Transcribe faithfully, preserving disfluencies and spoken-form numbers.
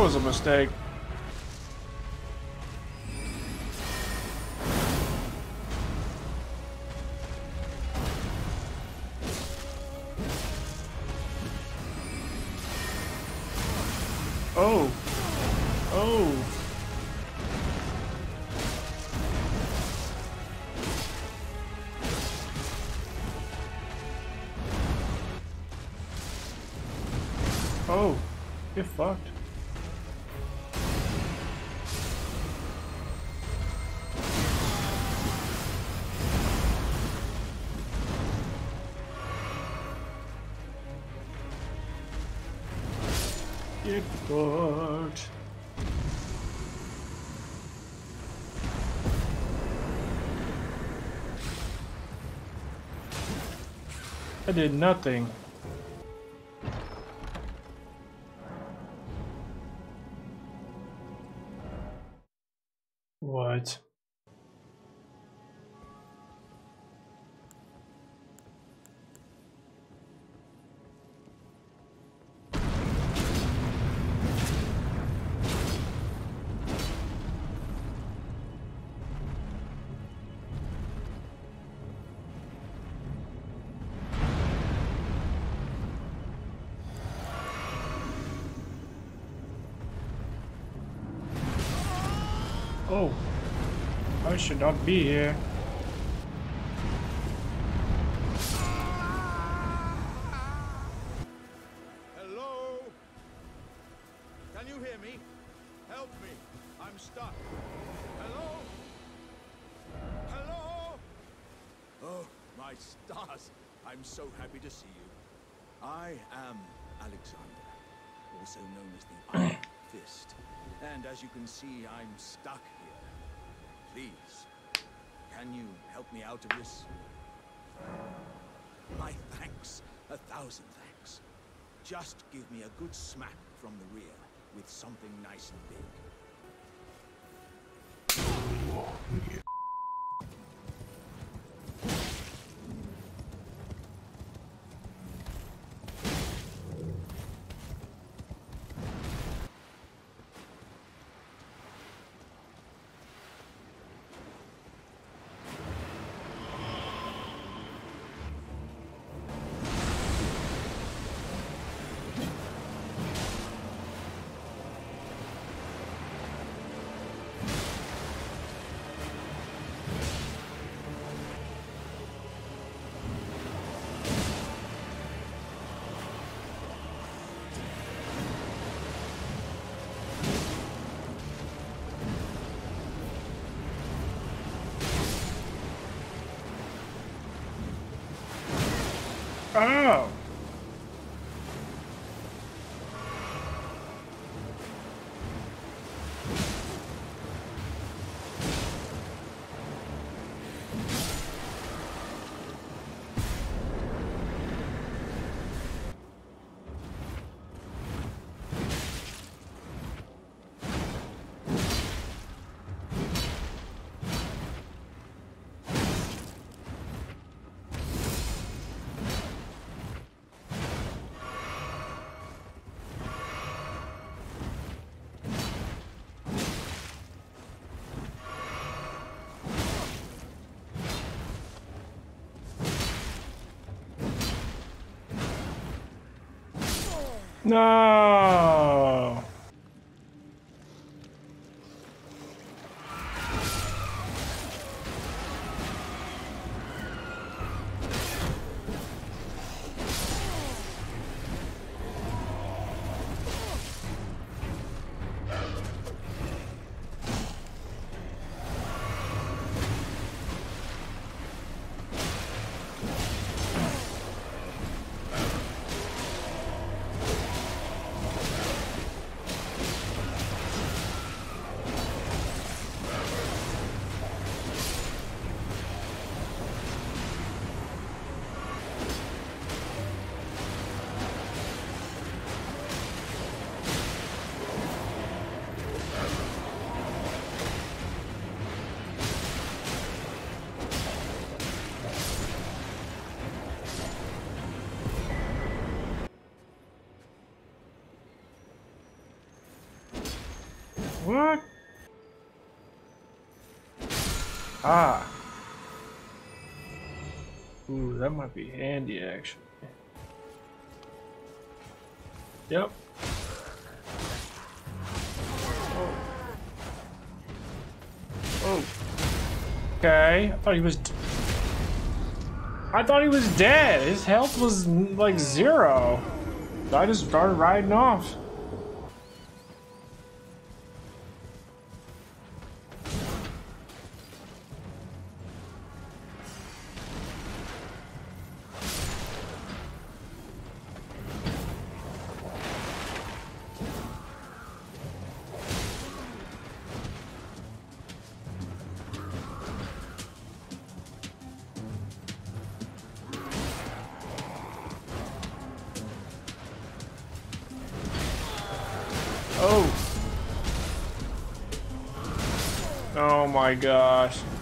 was a mistake. Oh. Oh. Oh. Get fucked. Get fucked. I did nothing. What? Oh, I should not be here. Hello? Can you hear me? Help me. I'm stuck. Hello? Hello? Oh, my stars. I'm so happy to see you. I am Alexander, also known as the Iron Fist. And as you can see, I'm stuck here. Please, can you help me out of this? My thanks. A thousand thanks. Just give me a good smack from the rear with something nice and big. Oh. No. fuck? Ah. Ooh, that might be handy, actually. Yep. Oh. Oh. Okay. I thought he was... I thought he was dead. His health was like zero. So I just started riding off. Oh. Oh my gosh.